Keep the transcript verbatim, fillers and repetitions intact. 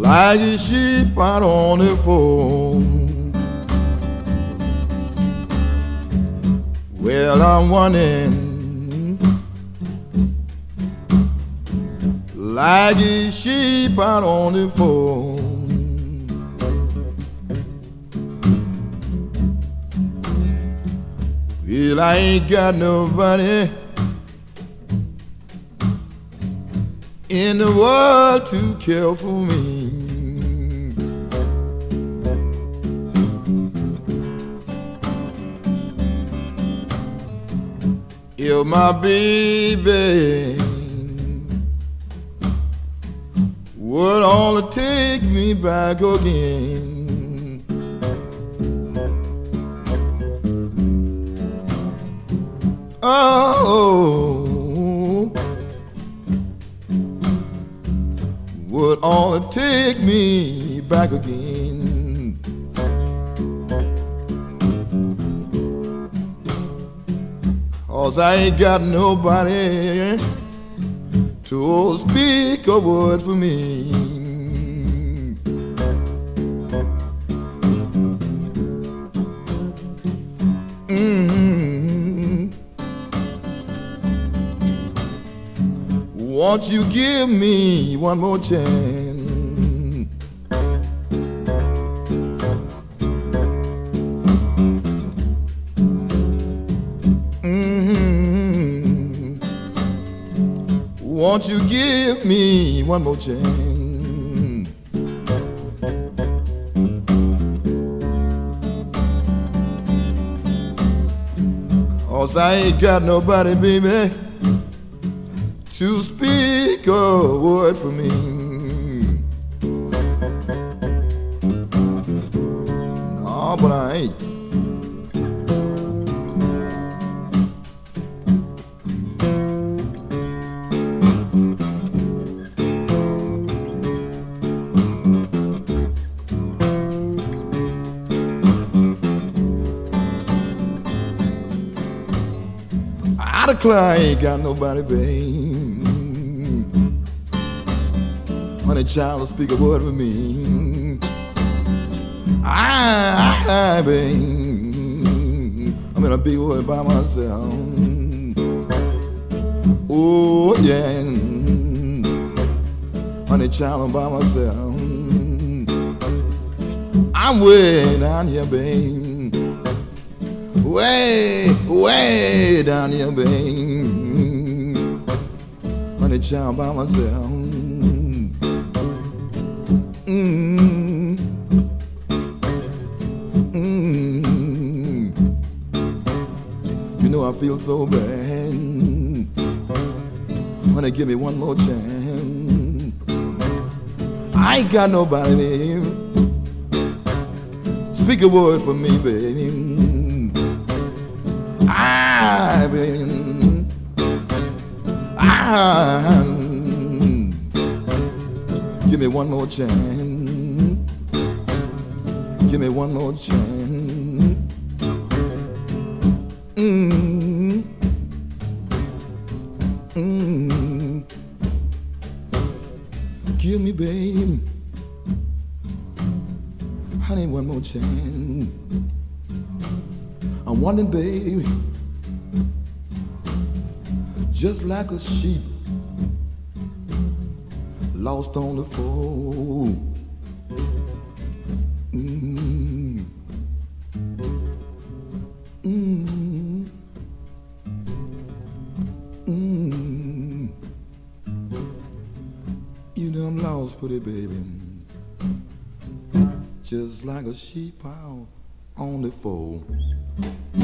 like a sheep out on the fold. Well, I'm wondering, like a sheep out on the fold. Well, I ain't got nobody in the world to care for me. If my baby would only take me back again, oh, would only take me back again. Cause I ain't got nobody to speak a word for me. Mm-hmm. Won't you give me one more chance? Mm-hmm. Won't you give me one more chance? Cause I ain't got nobody, baby, to speak a word for me. No, but I ain't. I declare I ain't got nobody, babe. Honey child, will speak a word with me. I, I, babe, I'm in a big world by myself. Oh yeah, honey child, I'm by myself. I'm way down here, babe. Way, way down here, babe. Honey child, by myself. Mm, mm. You know I feel so bad. Honey, give me one more chance. I ain't got nobody, babe. Speak a word for me, babe. I've been, I, give me one more chance. Give me one more chance. Mm, mm. Give me, babe, honey, one more chance. I'm wondering, baby, just like a sheep lost on the fold. Mm. Mm. Mm. You know I'm lost, pretty baby, just like a sheep out on the fold.